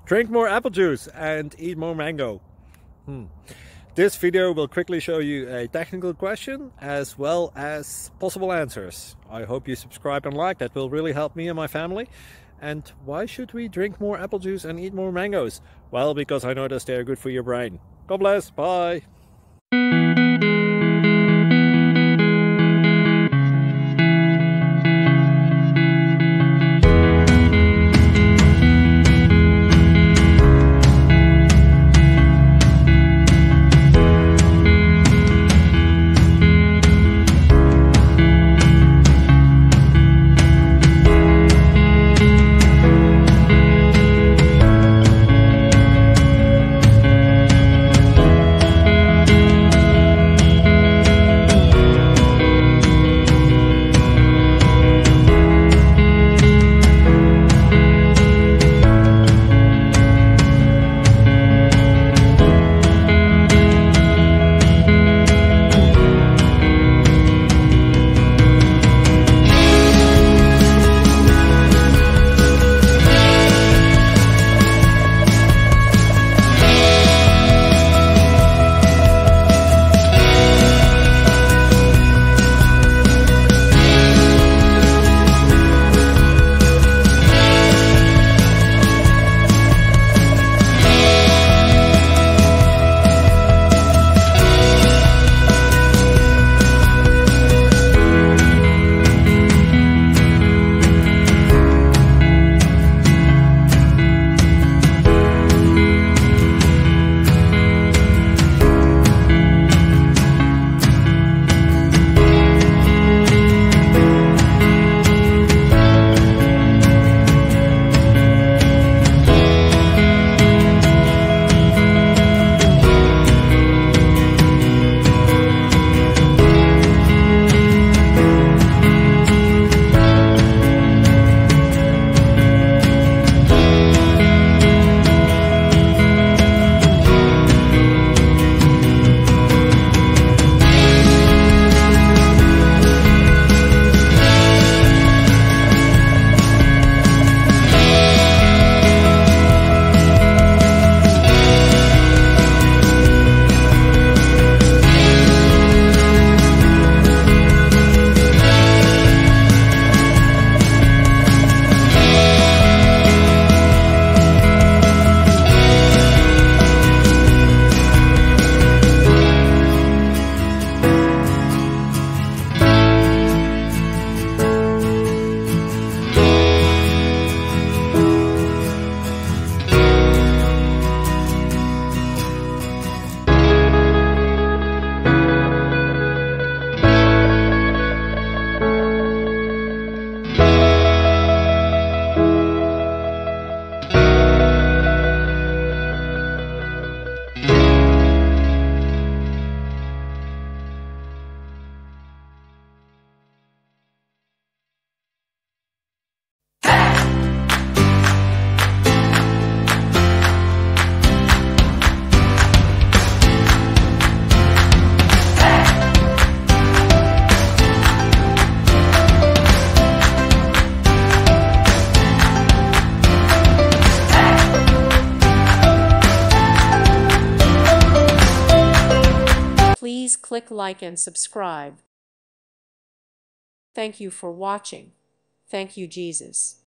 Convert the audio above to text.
Drink more apple juice and eat more mango. This video will quickly show you a technical question as well as possible answers. I hope you subscribe and like, that will really help me and my family. And why should we drink more apple juice and eat more mangoes? Well, because I noticed they're good for your brain. God bless, bye! Please click like and subscribe. Thank you for watching. Thank you, Jesus.